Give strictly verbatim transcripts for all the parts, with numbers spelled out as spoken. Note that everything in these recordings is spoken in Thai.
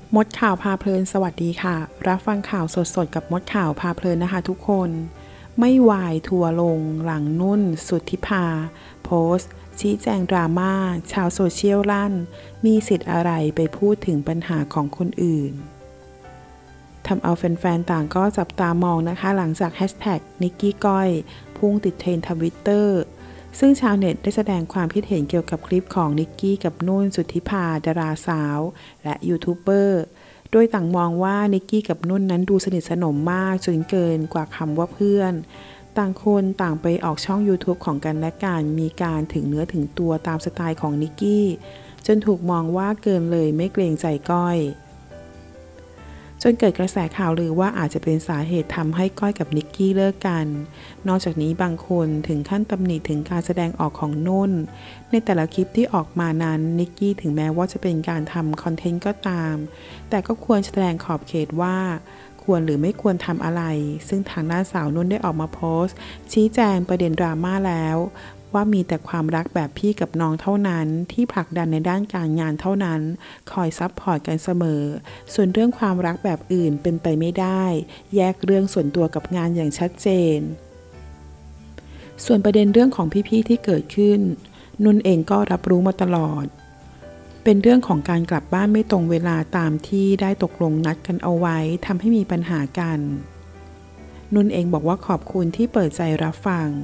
มดข่าวพาเพลินสวัสดีค่ะรับฟังข่าวสดๆกับมดข่าวพาเพลินนะคะทุกคนไม่วายทัวลงหลังนุ่นสุทธิภาโพสต์ชี้แจงดราม่าชาวโซเชียลลั่นมีสิทธิ์อะไรไปพูดถึงปัญหาของคนอื่นทำเอาแฟนๆต่างก็จับตามองนะคะหลังจากแฮชแท็กนิกกี้ก้อยพุ่งติดเทรนด์ทวิตเตอร์ซึ่งชาวเน็ตได้แสดงความคิดเห็นเกี่ยวกับคลิปของนิกกี้กับนุ่นสุทธิภาดาราสาวและยูทูบเบอร์โดยต่างมองว่านิกกี้กับนุ่นนั้นดูสนิทสนมมากจนเกินกว่าคำว่าเพื่อนต่างคนต่างไปออกช่อง YouTube ของกันและกันมีการถึงเนื้อถึงตัวตามสไตล์ของนิกกี้จนถูกมองว่าเกินเลยไม่เกรงใจก้อยจนเกิดกระแสข่าวลือว่าอาจจะเป็นสาเหตุทำให้ก้อยกับนิกกี้เลิกกันนอกจากนี้บางคนถึงขั้นตำหนิถึงการแสดงออกของนุ่นในแต่ละคลิปที่ออกมานั้นนิกกี้ถึงแม้ว่าจะเป็นการทำคอนเทนต์ก็ตามแต่ก็ควรแสดงขอบเขตว่าควรหรือไม่ควรทำอะไรซึ่งทางด้านสาวนุ่นได้ออกมาโพสต์ชี้แจงประเด็นดราม่าแล้วว่ามีแต่ความรักแบบพี่กับน้องเท่านั้นที่ผลักดันในด้านการงานเท่านั้นคอยซัพพอร์ตกันเสมอส่วนเรื่องความรักแบบอื่นเป็นไปไม่ได้แยกเรื่องส่วนตัวกับงานอย่างชัดเจนส่วนประเด็นเรื่องของพี่ๆที่เกิดขึ้นนุ่นเองก็รับรู้มาตลอดเป็นเรื่องของการกลับบ้านไม่ตรงเวลาตามที่ได้ตกลงนัดกันเอาไว้ทำให้มีปัญหากันนุ่นเองบอกว่าขอบคุณที่เปิดใจรับฟัง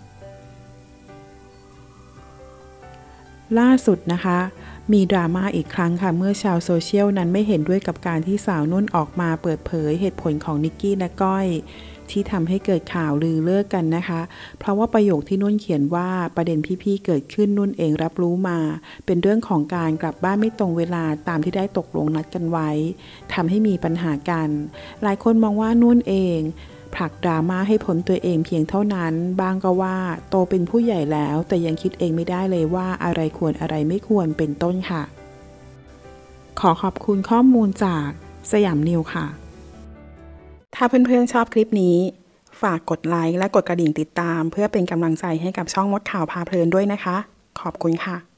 ล่าสุดนะคะมีดราม่าอีกครั้งค่ะเมื่อชาวโซเชียลนั้นไม่เห็นด้วยกับการที่สาวนุ่นออกมาเปิดเผยเหตุผลของนิกกี้และก้อยที่ทำให้เกิดข่าวลือเลิกกันนะคะเพราะว่าประโยคที่นุ่นเขียนว่าประเด็นพี่ๆเกิดขึ้นนุ่นเองรับรู้มาเป็นเรื่องของการกลับบ้านไม่ตรงเวลาตามที่ได้ตกลงนัดกันไว้ทำให้มีปัญหากันหลายคนมองว่านุ่นเองผลักดราม่าให้พ้นตัวเองเพียงเท่านั้นบางก็ว่าโตเป็นผู้ใหญ่แล้วแต่ยังคิดเองไม่ได้เลยว่าอะไรควรอะไรไม่ควรเป็นต้นค่ะขอขอบคุณข้อมูลจากสยามนิวค่ะถ้าเพื่อนๆชอบคลิปนี้ฝากกดไลค์และกดกระดิ่งติดตามเพื่อเป็นกำลังใจให้กับช่องมดข่าวพาเพลินด้วยนะคะขอบคุณค่ะ